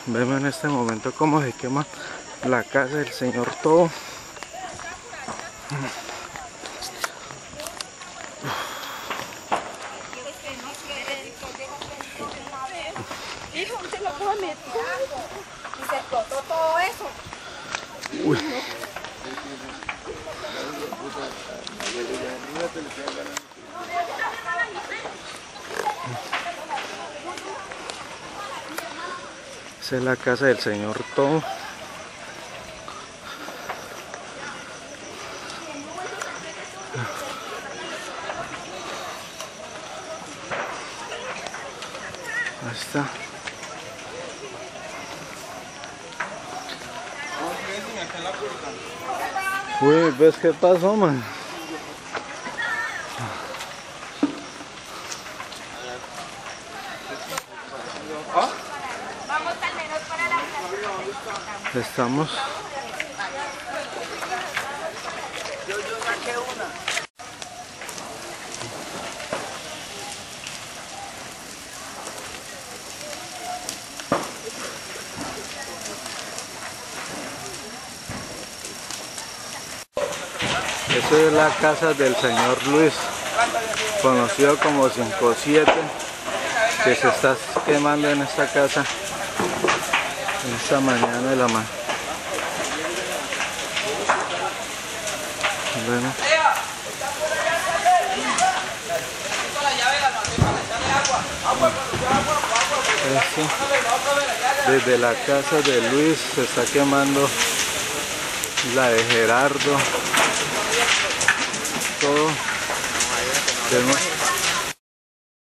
Vemos en este momento cómo se quema la casa del señor Todo. Hijo, se lo come. Y se explotó todo eso. Uy. Esa es la casa del señor Todo. Ahí está. Uy, ¿ves qué pasó, man? Vamos al menos para la casa. Estamos. Yo saqué una. Esa es la casa del señor Luis, conocido como 57, que se está quemando en esta casa en esta mañana de la mañana. Bueno. Desde la casa de Luis se está quemando la de Gerardo, todo.